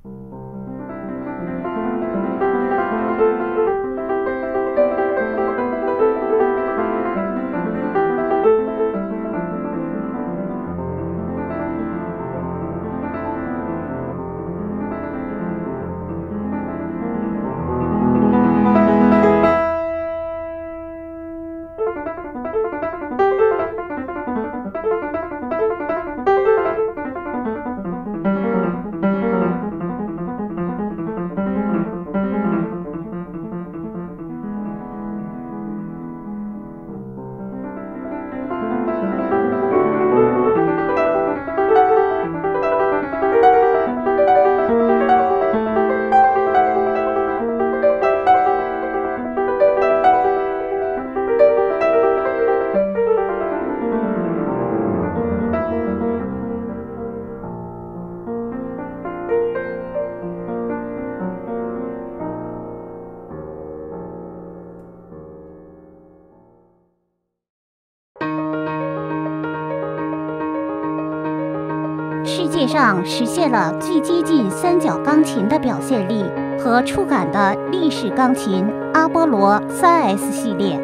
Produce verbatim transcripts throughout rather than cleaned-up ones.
世界上实现了最接近三角钢琴的表现力和触感的立式钢琴阿波罗 三 S 系列。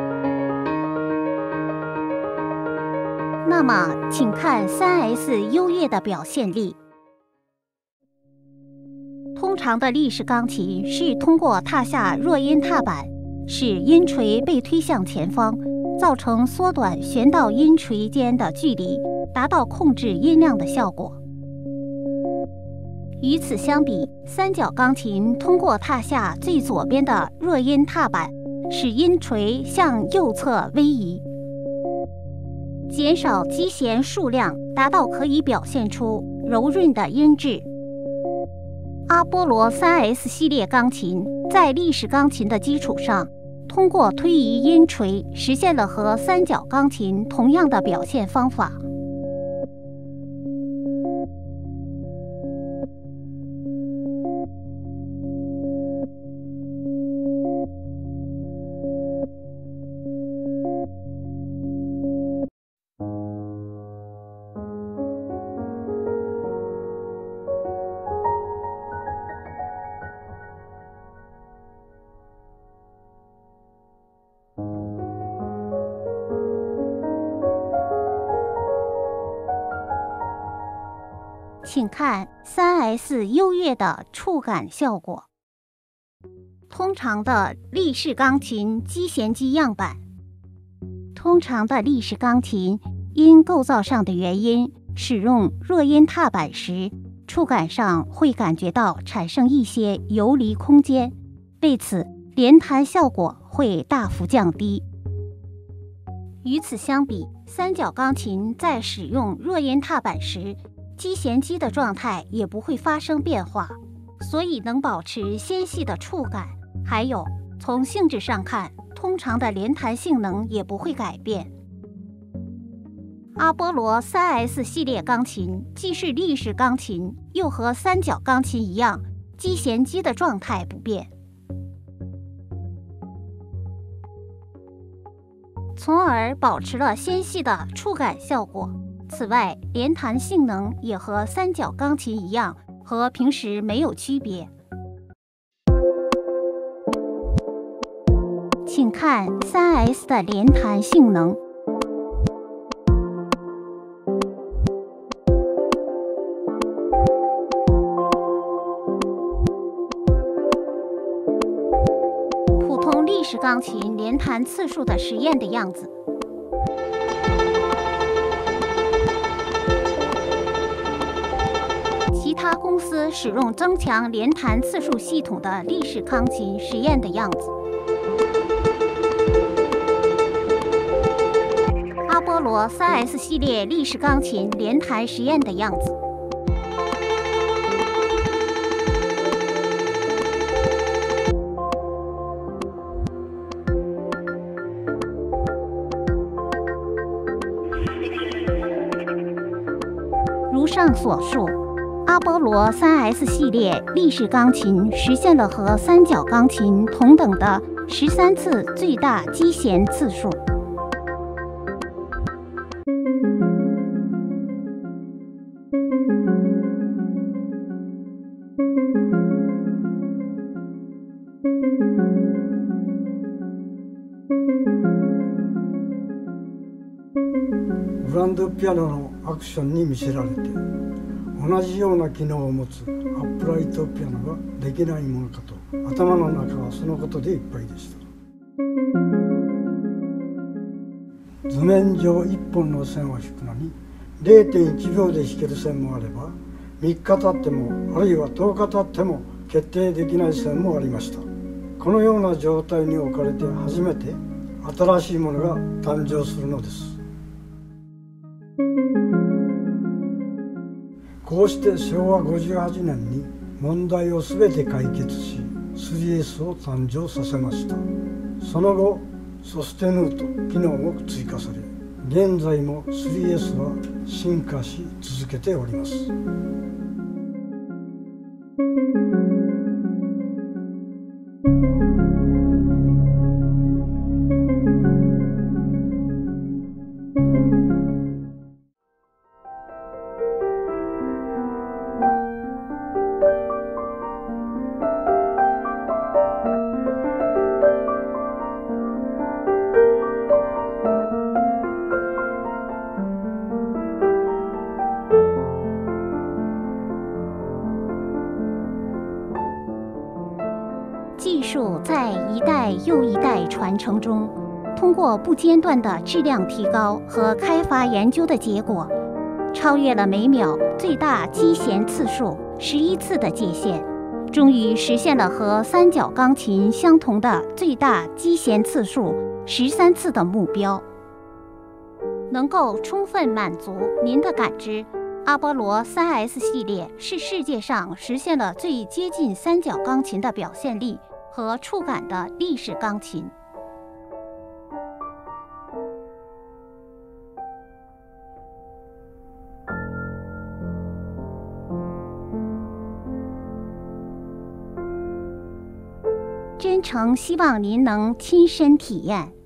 那么，请看 三 S 优越的表现力。通常的立式钢琴是通过踏下弱音踏板，使音锤被推向前方，造成缩短弦到音锤间的距离，达到控制音量的效果。与此相比，三角钢琴通过踏下最左边的弱音踏板，使音锤向右侧位移，减少击弦数量，达到可以表现出柔润的音质。阿波罗 三 S 系列钢琴在立式钢琴的基础上，通过推移音锤，实现了和三角钢琴同样的表现方法。请看 三 S 优越的触感效果。通常的立式钢琴击弦机样板。通常的立式钢琴因构造上的原因，使用弱音踏板时，触感上会感觉到产生一些游离空间，为此连弹效果会大幅降低。与此相比，三角钢琴在使用弱音踏板时，击弦机的状态也不会发生变化，所以能保持纤细的触感。还有，从性质上看，通常的连弹性能也不会改变。阿波罗 三 S 系列钢琴既是立式钢琴，又和三角钢琴一样，击弦机的状态不变，从而保持了纤细的触感效果。此外，连弹性能也和三角钢琴一样，和平时没有区别。请看 三 S 的连弹性能。普通立式钢琴连弹次数的实验的样子。其他公司使用增强连弹次数系统的立式钢琴实验的样子。阿波罗 三 S 系列立式钢琴连弹实验的样子。如上所述，阿波罗 三 S 系列立式钢琴实现了和三角钢琴同等的十三次最大击弦次数。 グランドピアノのアクションに魅せられて、同じような機能を持つアップライトピアノができないものかと、頭の中はそのことでいっぱいでした。図面上いっぽんの線を引くのに れいてんいちびょうで引ける線もあれば、みっか経ってもあるいはとおか経っても決定できない線もありました。このような状態に置かれて初めて新しいものが誕生するのです。こうしてしょうわごじゅうはちねんに問題を全て解決し スリーエス を誕生させました。その後ソステヌート機能も追加され、現在も スリーエス は進化し続けております。 技术在一代又一代传承中，通过不间断的质量提高和开发研究的结果，超越了每秒最大击弦次数十一次的界限，终于实现了和三角钢琴相同的最大击弦次数十三次的目标。能够充分满足您的感知，阿波罗 三 S 系列是世界上实现了最接近三角钢琴的表现力和触感的立式钢琴。真诚希望您能亲身体验。